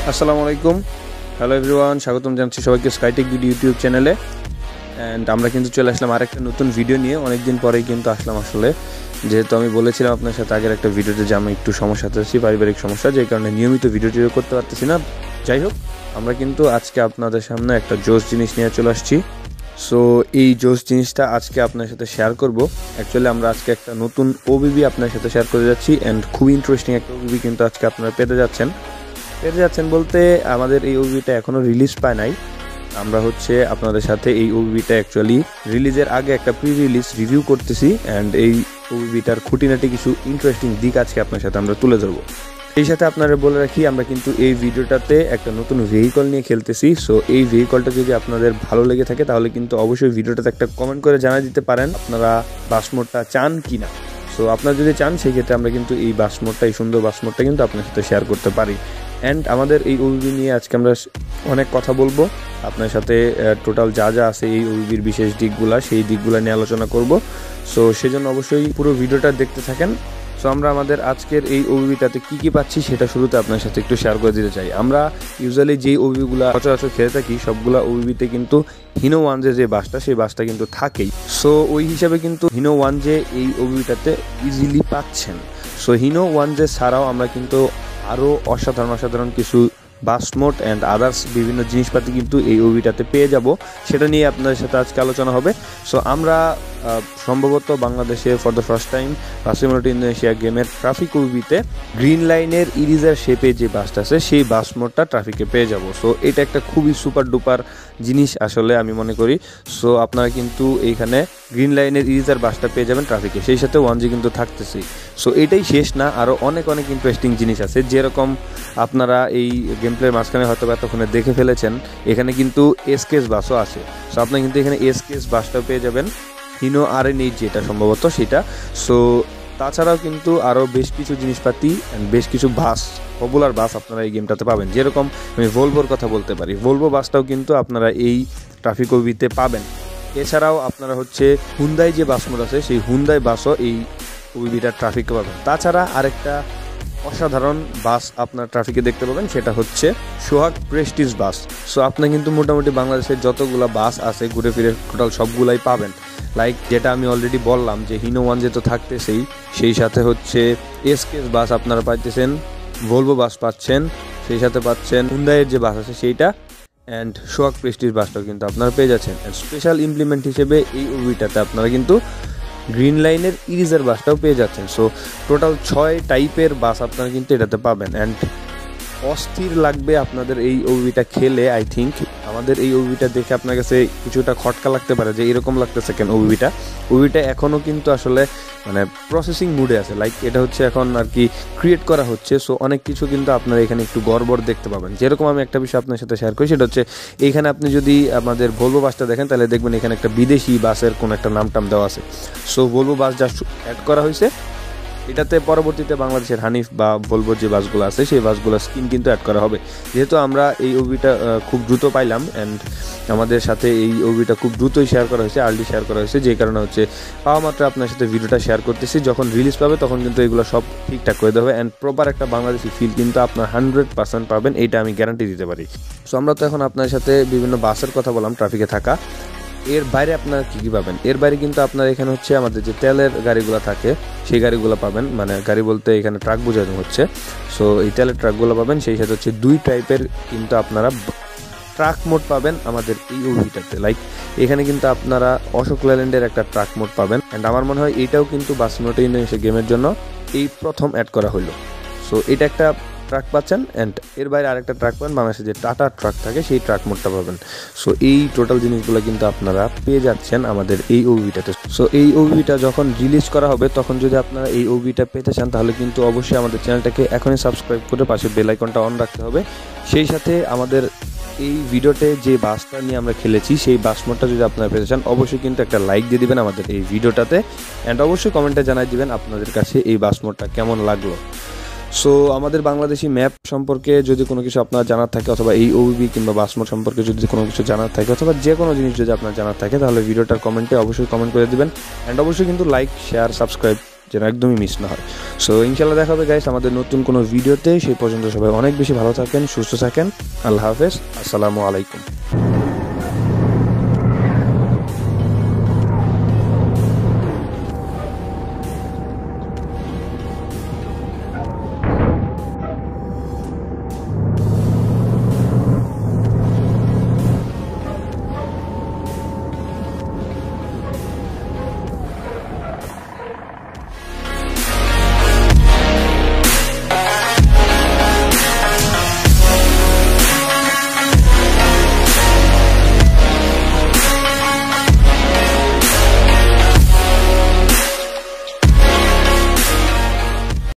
আসসালামু আলাইকুম, hello everyone, স্বাগতম জানাচ্ছি সবাইকে স্কাইটেক ভিডিও ইউটিউব চ্যানেলে। অ্যান্ড আমরা কিন্তু চলে আসলাম আরেকটা নতুন ভিডিও নিয়ে। অনেকদিন পরেই কিন্তু আসলাম আসলে, যেহেতু আমি বলেছিলাম আপনার সাথে আগের একটা ভিডিওতে যে আমি একটু সমস্যাতে আছি, পারিবারিক সমস্যা, যে কারণে নিয়মিত ভিডিওটি করতে পারতেছি না। যাই হোক, আমরা কিন্তু আজকে আপনাদের সামনে একটা জোস জিনিস নিয়ে চলে আসছি। সো এই জোস জিনিসটা আজকে আপনার সাথে শেয়ার করব। অ্যাকচুয়ালি আমরা আজকে একটা নতুন ওবিবি আপনার সাথে শেয়ার করে যাচ্ছি, অ্যান্ড খুবই ইন্টারেস্টিং একটা ওবিবি কিন্তু আজকে আপনারা পেতে যাচ্ছেন বলতে আমাদের এই ওবিবিটা এখনও রিলিজ পায় নাই। আমরা আপনাদের সাথে এই ওবিবিটা অ্যাকচুয়ালি রিলিজের আগে একটা প্রি রিলিজ রিভিউ করতেছি, অ্যান্ড এই ওবিবিটার খুঁটিনাটি কিছু ইন্টারেস্টিং দিক আজকে আপনার সাথে আমরা তুলে ধরবো। এই সাথে আপনারা বলে রাখি, আমরা কিন্তু এই ভিডিওটাতে একটা নতুন ভেহিকল নিয়ে খেলতেছি। সো এই ভেহিকলটা যদি আপনাদের ভালো লেগে থাকে তাহলে কিন্তু অবশ্যই ভিডিওটাতে একটা কমেন্ট করে জানিয়ে দিতে পারেন আপনারা বাস মোডটা চান কি না। সো আপনারা যদি চান সেই ক্ষেত্রে আমরা কিন্তু এই বাস মোডটা, এই সুন্দর বাস মোডটা কিন্তু আপনার সাথে শেয়ার করতে পারি। অ্যান্ড আমাদের এই ওবিবি নিয়ে আজকে আমরা অনেক কথা বলবো আপনার সাথে। টোটাল যা যা আছে এই ওবিবির বিশেষ দিকগুলা, সেই দিকগুলো নিয়ে আলোচনা করব। সো সেজন্য অবশ্যই পুরো ভিডিওটা দেখতে থাকেন। সো আমরা আমাদের আজকের এই ওবিবিটাতে কী পাচ্ছি সেটা শুরুতে আপনার সাথে একটু শেয়ার করে দিতে চাই। আমরা ইউজুয়ালি যেই ওবিবিগুলো সচরাচর খেলে থাকি সবগুলা ওবিবিতে কিন্তু হিনো 1 যে বাসটা, সেই বাসটা কিন্তু থাকেই। সো ওই হিসাবে কিন্তু হিনো 1 এই ওবিবিটাতে ইজিলি পাচ্ছেন। সো হিনো 1 ছাড়াও আমরা কিন্তু আরও অসাধারণ কিছু বাস মোড অ্যান্ড আদার্স বিভিন্ন জিনিসপাতি কিন্তু এই ওবিবিটাতে পেয়ে যাব। সেটা নিয়ে আপনাদের সাথে আজকে আলোচনা হবে। সো আমরা সম্ভবত বাংলাদেশে ফর দ্য ফার্স্ট টাইম বাসিমোটো ইন্দোনেশিয়া গেমের ট্রাফিক ওবিবিতে গ্রিন লাইনের ইরিজার শেপে যে বাসটা আছে সেই বাস মোডটা ট্রাফিকে পেয়ে যাব। সো এটা একটা খুবই সুপার ডুপার জিনিস আসলে আমি মনে করি। সো আপনারা কিন্তু এইখানে গ্রিন লাইনের ইরিজার বাসটা পেয়ে যাবেন ট্রাফিকে, সেই সাথে 1G কিন্তু থাকতেছি। সো এটাই শেষ না, আরও অনেক ইন্টারেস্টিং জিনিস আছে। যেরকম আপনারা এই গেম প্লের মাঝখানে হয়তো এতক্ষণে দেখে ফেলেছেন, এখানে কিন্তু এসকেএস বাসও আছে। সো আপনারা কিন্তু এখানে এসকেএস বাসটাও পেয়ে যাবেন, হিনো RN8 যেটা সম্ভবত সেটা। সো তাছাড়াও কিন্তু আরও বেশ কিছু জিনিসপাতি অ্যান্ড বেশ কিছু বাস, পপুলার বাস আপনারা এই গেমটাতে পাবেন। যেরকম আমি ভলভোর কথা বলতে পারি, ভলভো বাসটাও কিন্তু আপনারা এই ট্রাফিক ওবিবিতে পাবেন। এছাড়াও আপনারা হুন্দাই যে বাস মোড আছে সেই হুন্দাই বাসও এই ওবিবিটার ট্রাফিকে পাবেন। তাছাড়া আরেকটা অসাধারণ বাস আপনার ট্রাফিকে দেখতে পাবেন, সেটা সোহাগ প্রেস্টিজ বাস। সো আপনার কিন্তু মোটামুটি বাংলাদেশের যতগুলা বাস আছে ঘুরে ফিরে টোটাল সবগুলাই পাবেন। লাইক যেটা আমি অলরেডি বললাম যে হিনো 1 তো থাকতেছেই, সেই সাথে এসকেএস বাস আপনারা পাইতেছেন, ভলভো বাস পাচ্ছেন, সেই সাথে পাচ্ছেন হুন্দাইয়ের যে বাস আছে সেইটা, অ্যান্ড সোহাগ প্রেস্টিজ বাসটাও কিন্তু আপনারা পেয়ে যাচ্ছেন। অ্যান্ড স্পেশাল ইমপ্লিমেন্ট হিসেবে এই ওবিবিটাতে আপনারা কিন্তু গ্রিন লাইনের ইরিজার বাসটাও পেয়ে যাচ্ছেন। সো টোটাল 6 টাইপের বাস আপনারা কিন্তু এটাতে পাবেন। অ্যান্ড অস্থির লাগবে আপনাদের এই ওবিবিটা খেলে। আই থিঙ্ক আমাদের এই ওবিবিটা দেখে আপনার কাছে কিছুটা খটকা লাগতে পারে যে এরকম লাগতেছে কেন। ওবিবিটা এখনও কিন্তু আসলে প্রসেসিং মুডে আছে। লাইক এটা এখন আর কি ক্রিয়েট করা হচ্ছে। সো অনেক কিছু কিন্তু আপনারা এখানে একটু গড়বড় দেখতে পাবেন। যেরকম আমি একটা বিষয় আপনার সাথে শেয়ার করি, সেটা এইখানে আপনি যদি আমাদের ভলভো বাসটা দেখেন তাহলে দেখবেন এখানে একটা বিদেশি বাসের কোনো একটা নাম দেওয়া আছে। সো ভলভো বাস যা অ্যাড করা হয়েছে এটাতে পরবর্তীতে বাংলাদেশের হানিফ বা ভলভোর যে বাসগুলো আছে সেই বাসগুলোর স্কিন কিন্তু অ্যাড করা হবে। যেহেতু আমরা এই ওবিবিটা খুব দ্রুত পাইলাম, অ্যান্ড আমাদের সাথে এই ওবিবিটা খুব দ্রুতই শেয়ার করা হয়েছে, আর্লি শেয়ার করা হয়েছে, যে কারণে পাওয়া মাত্র আপনার সাথে ভিডিওটা শেয়ার করতেছি। যখন রিলিজ পাবে তখন কিন্তু এগুলো সব ঠিকঠাক করে দেবে, অ্যান্ড প্রপার একটা বাংলাদেশি ফিল কিন্তু আপনার 100% পাবেন, এইটা আমি গ্যারান্টি দিতে পারি। সো আমরা তো এখন আপনার সাথে বিভিন্ন বাসের কথা বললাম ট্রাফিকে থাকা। এর বাইরে আপনারা কী পাবেন? এর বাইরে কিন্তু আপনার এখানে আমাদের যে তেলের গাড়িগুলো থাকে সেই গাড়িগুলো পাবেন। গাড়ি বলতে এখানে ট্রাক বোঝানো হচ্ছে। সো এই তেলের ট্রাকগুলো পাবেন, সেই সাথে 2 টাইপের কিন্তু আপনারা ট্রাক মোড পাবেন আমাদের এই ওবিবিটাতে। লাইক এখানে কিন্তু আপনারা অশোক লেল্যান্ডের একটা ট্রাক মোড পাবেন, অ্যান্ড আমার মনে হয় এইটাও কিন্তু বাসিমোটো ইন্দোনেশিয়া গেমের জন্য এই প্রথম অ্যাড করা হলো। সো এটা একটা ট্রাক পাচ্ছেন, অ্যান্ড এর বাইরে আরেকটা ট্রাক পাবেন, বাংলাদেশে যে টাটা ট্রাক থাকে সেই ট্রাক মোডটা পাবেন। সো এই টোটাল জিনিসগুলো কিন্তু আপনারা পেয়ে যাচ্ছেন আমাদের এই ওবিবিটাতে। সো এই ওবিবিটা যখন রিলিজ করা হবে তখন যদি আপনারা এই ওবিবিটা পেতে চান তাহলে কিন্তু অবশ্যই আমাদের চ্যানেলটাকে এখনই সাবস্ক্রাইব করে পাশে বেল আইকনটা অন রাখতে হবে। সেই সাথে আমাদের এই ভিডিওতে যে বাসটা নিয়ে আমরা খেলেছি সেই বাস মোডটা যদি আপনারা পেতে চান অবশ্যই কিন্তু একটা লাইক দিয়ে দিবেন আমাদের এই ভিডিওটাতে, অ্যান্ড অবশ্যই কমেন্টে জানাই দিবেন আপনাদের কাছে এই বাস মোডটা কেমন লাগলো। সো আমাদের বাংলাদেশি ম্যাপ সম্পর্কে যদি কোনো কিছু আপনার জানার থাকে, অথবা এই ওবিবি কিংবা বাস মোড সম্পর্কে যদি কোনো কিছু জানার থাকে, অথবা যে কোনো জিনিস যদি আপনার জানার থাকে তাহলে ভিডিওটার কমেন্টে অবশ্যই কমেন্ট করে দিবেন, অ্যান্ড অবশ্যই কিন্তু লাইক, শেয়ার, সাবস্ক্রাইব যেন একদমই মিস না হয়। সো ইনশাল্লাহ দেখা হবে গাইস আমাদের নতুন কোনো ভিডিওতে। সেই পর্যন্ত সবাই অনেক বেশি ভালো থাকেন, সুস্থ থাকেন। আল্লাহ হাফেজ, আসসালামু আলাইকুম।